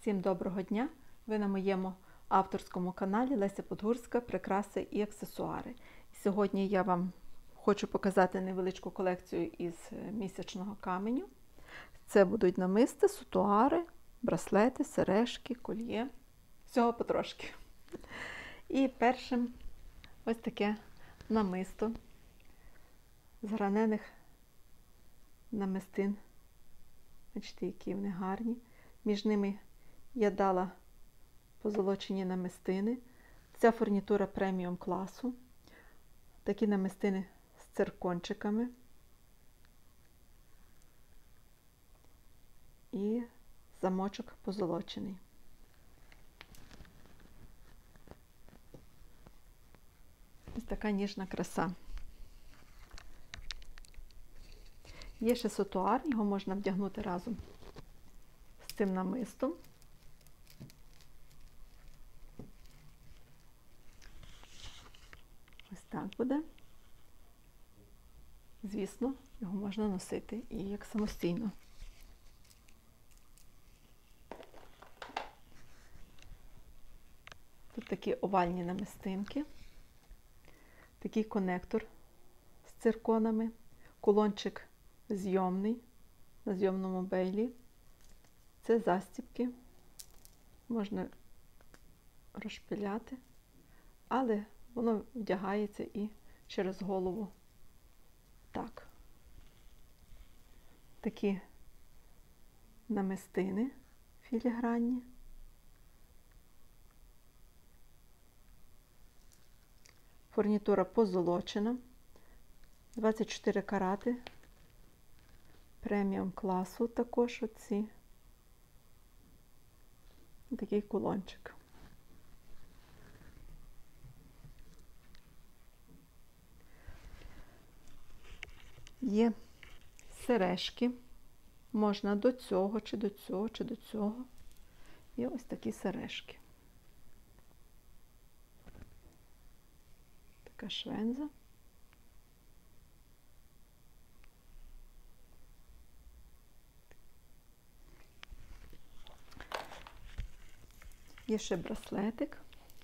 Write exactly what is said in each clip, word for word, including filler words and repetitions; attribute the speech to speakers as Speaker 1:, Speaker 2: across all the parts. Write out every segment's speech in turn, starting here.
Speaker 1: Всім доброго дня! Ви на моєму авторському каналі Леся Подгурська «Прикраси і аксесуари». Сьогодні я вам хочу показати невеличку колекцію із місячного каменю. Це будуть намисти, сутуари, браслети, сережки, кольє. Всього потрошки. І першим ось таке намисто з гранених намистин. Бачите, які вони гарні. Між ними я дала позолочені намистини. Ця фурнітура преміум класу. Такі намистини з циркончиками. І замочок позолочений. Ось така ніжна краса. Є ще сутуар, його можна вдягнути разом з цим намистом. Ось так буде. Звісно, його можна носити і як самостійно. Тут такі овальні намистинки, такий конектор з цирконами, кулончик зйомний на зйомному бейлі. Це застібки, можна розшпиляти, але воно вдягається і через голову. Так. Такі намистини філігранні. Фурнітура позолочена, двадцять чотири карати, преміум класу також оці. Такий кулончик. Є сережки. Можна до цього, чи до цього, чи до цього. Є ось такі сережки. Така швенза. Є ще браслетик,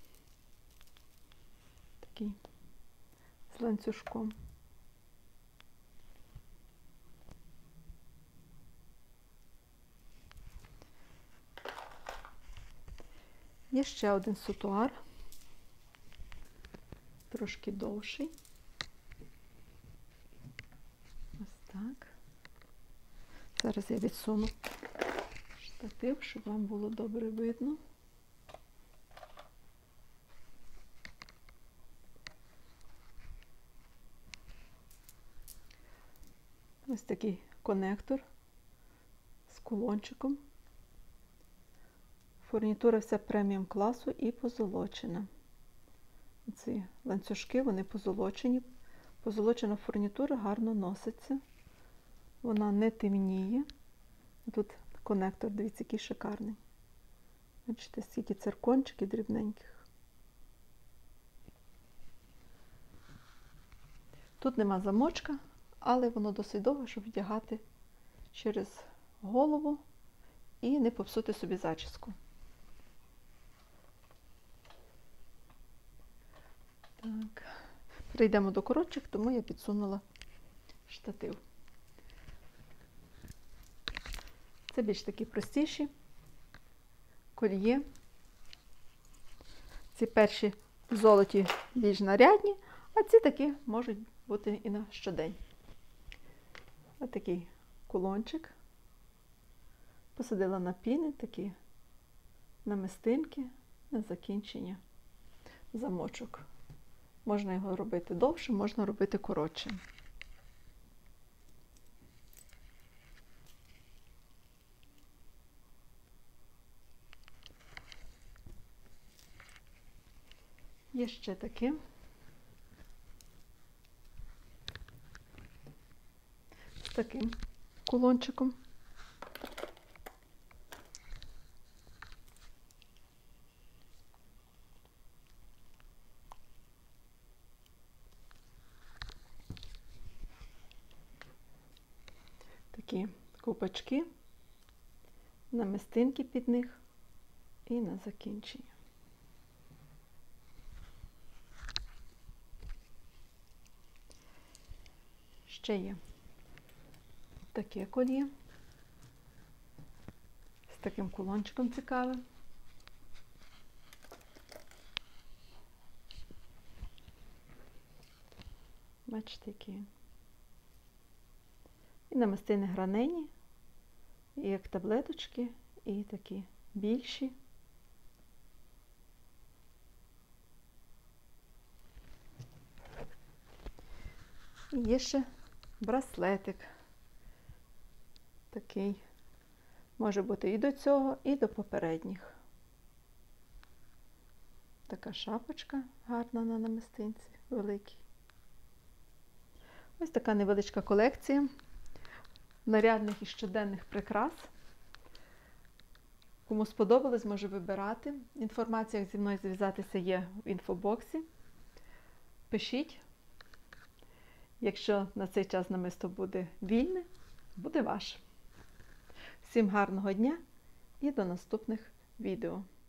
Speaker 1: такий з ланцюжком. Є ще один сутуар, трошки довший. Ось так. Зараз я відсуну штатив, щоб вам було добре видно. Ось такий конектор з кулончиком. Фурнітура вся преміум класу і позолочена. Ці ланцюжки, вони позолочені. Позолочена фурнітура гарно носиться. Вона не темніє. Тут конектор, дивіться, який шикарний. Бачите, скільки циркончиків дрібненьких. Тут нема замочка, але воно досить довго, щоб вдягати через голову і не попсути собі зачіску. Так. Перейдемо до коротших, тому я підсунула штатив. Це більш такі простіші кольє. Ці перші золоті більш нарядні, а ці такі можуть бути і на щодень. Ось такий кулончик. Посадила на піни, такі намистинки на закінчення замочок. Можна його робити довше, можна робити коротше. Є ще таке. З таким кулончиком. Такі ковпачки, намистинки під них. І на закінчення. Ще є таке кольє з таким кулончиком цікавим. Бачите, які. І намистини гранені, і як таблеточки, і такі більші. І є ще браслетик. Такий. Може бути і до цього, і до попередніх. Така шапочка гарна на намистинці, великій. Ось така невеличка колекція нарядних і щоденних прикрас. Кому сподобалось, може вибирати. Інформація, як зі мною зв'язатися, є в інфобоксі. Пишіть. Якщо на цей час намисто буде вільне, буде ваше. Всім гарного дня і до наступних відео.